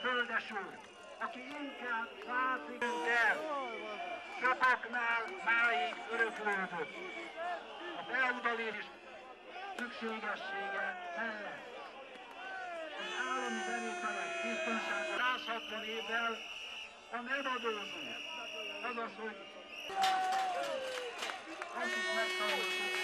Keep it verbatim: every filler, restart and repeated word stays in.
földesül, aki inkább látszik el, sokaknál máig öröklődött. A feudalizmus szükségessége mellett az állami bevételek biztonsága száz hatvan évvel a nem adózó, azaz, hogy akik megtanultuk